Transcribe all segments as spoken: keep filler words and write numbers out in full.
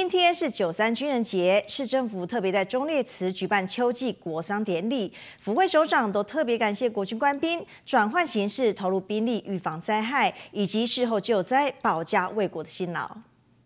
今天是九三军人节，市政府特别在忠烈祠举办秋季国丧典礼，府会首长都特别感谢国军官兵转换形式投入兵力预防灾害，以及事后救灾、保家卫国的辛劳。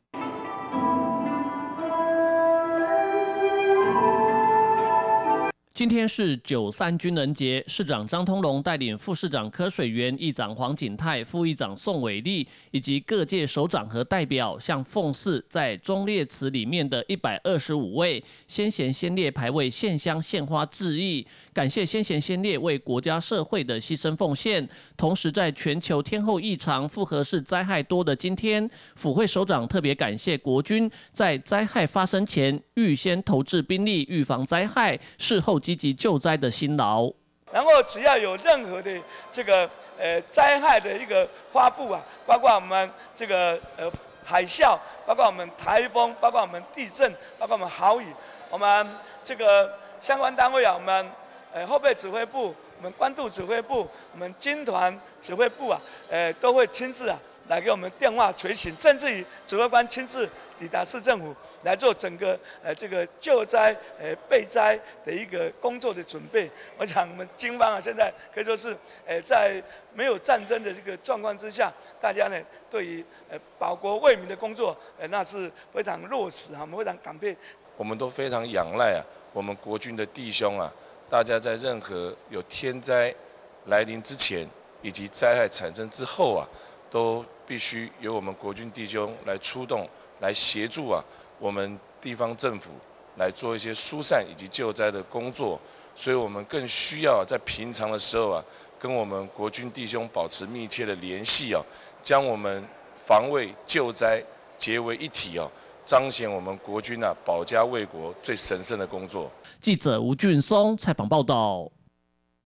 今天是九三军人节，市长张通龙带领副市长柯水源、议长黄锦泰、副议长宋伟立以及各界首长和代表，向奉祀在忠烈祠里面的一百二十五位先贤先烈牌位献香献花致意，感谢先贤先烈为国家社会的牺牲奉献。同时，在全球天候异常、复合式灾害多的今天，府会首长特别感谢国军在灾害发生前预先投掷兵力预防灾害，事后 积极救灾的辛劳， 然后只要有任何的这个呃灾害的一个发布啊，包括我们这个呃海啸，包括我们台风，包括我们地震，包括我们豪雨，我们这个相关单位啊，我们呃后备指挥部、我们关渡指挥部、我们军团指挥部啊，呃都会亲自啊来给我们电话垂询，甚至于指挥官亲自 抵达市政府来做整个呃这个救灾呃备灾的一个工作的准备。我想我们军方啊，现在可以说是呃在没有战争的这个状况之下，大家呢对于呃保国卫民的工作，呃那是非常落实啊，我们非常感佩。 我们都非常仰赖啊，我们国军的弟兄啊，大家在任何有天灾来临之前，以及灾害产生之后啊，都必须由我们国军弟兄来出动。 来协助啊，我们地方政府来做一些疏散以及救灾的工作，所以我们更需要在平常的时候啊，跟我们国军弟兄保持密切的联系啊，将我们防卫救灾结为一体啊，彰显我们国军啊保家卫国最神圣的工作。 记者吴俊松采访报道。